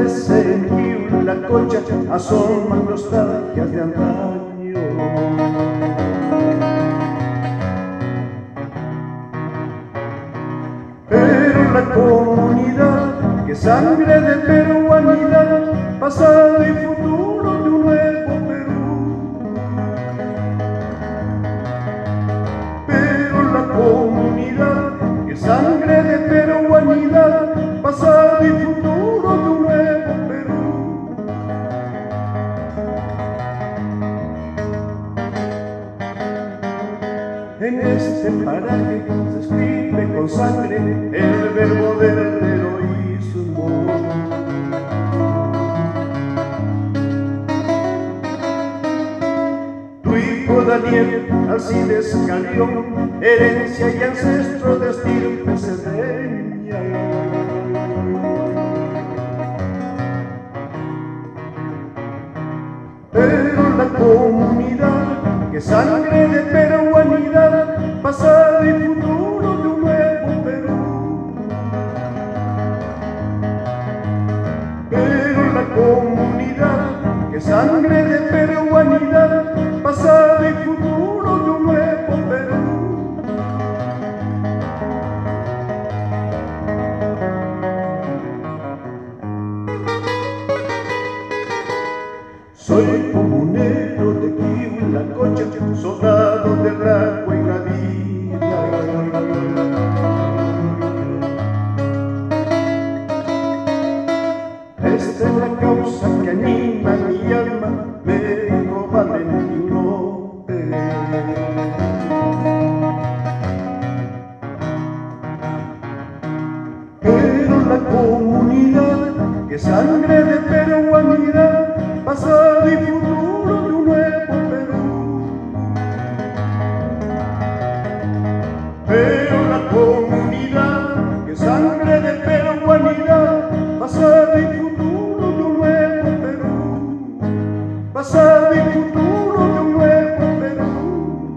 florece en Río la Concha, asoman nostalgias de antaño. Pero la comunidad, que sangre de peruanidad, pasado y futuro de un nuevo Perú. Pero la comunidad, que sangre de peruanidad, pasado y futuro de un nuevo Perú. En este paraje se escribe con sangre el verbo del heroísmo. Tu hijo Daniel Alcides Galeón, herencia y ancestro de estirpe cerdeña. Pero la comunidad, que sangre de peruanidad, pasado y futuro de un nuevo Perú. Pero la comunidad, que sangre de peruanidad, pasado y futuro de un nuevo Perú. Soy comunero de Río la Concha, soldado del agua y la vida. Esta es la causa que anima mi alma, me dijo Valentín López. Pero la comunidad, que sangre de peruanidad, pasado y futuro de un nuevo Perú. Pero la comunidad, que sangre de peruanidad, pasado y futuro de un nuevo Perú. Pasado y futuro de un nuevo Perú.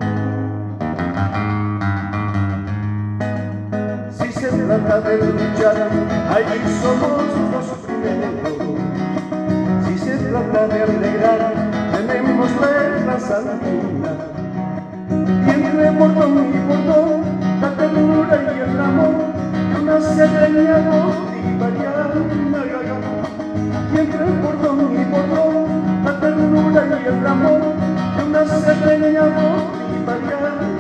Si se trata de luchar, allí somos los primeros. Si se trata de alegrar, tenemos reglas andinas. Y entre bordón y bordón, la ternura y el amor de una cerdeña bolivariana. Y entre bordón y bordón, la ternura y el amor de una cerdeña bolivariana.